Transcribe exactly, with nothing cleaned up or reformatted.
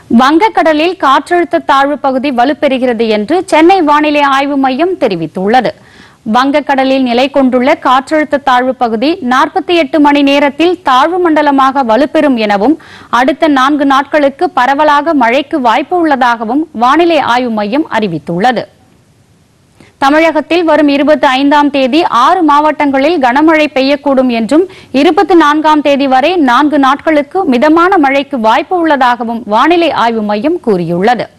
வங்கக்கடலில் காற்றழுத்த தாழ்வு பகுதி வலுப்பெறுகிறது என்று சென்னை வானிலை ஆய்வு மையம் தெரிவித்துள்ளது. வங்கக்கடலில் நிலை கொண்டுள்ள காற்றழுத்த தாழ்வு பகுதி நாற்பத்தி எட்டு மணி நேரத்தில் தாழ்வு மண்டலமாக வலுப்பெறும் எனவும் அடுத்த நான்கு நாட்களுக்கு பரவலாக மழைக்கு வாய்ப்பு உள்ளதாகவும் வானிலை ஆய்வு மையம் அறிவித்துள்ளது. தமிழகத்தில் வரும் இருபத்தி ஐந்தாம் தேதி ஆறு மாவட்டங்களில் கனமழை பெய்யக்கூடும் என்றும் இருபத்தி நான்காம் தேதி வரை நான்கு நாட்களுக்கு மிதமான மழைக்கு வாய்ப்பு உள்ளதாகவும் வானிலை ஆய்வு மையம் கூறியுள்ளது.